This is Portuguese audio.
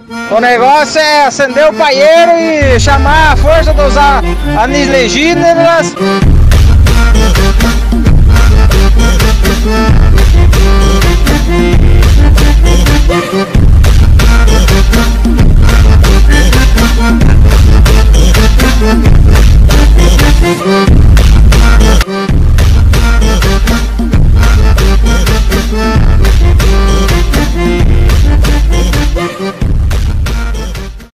O negócio é acender o paieiro e chamar a força dos alienígenas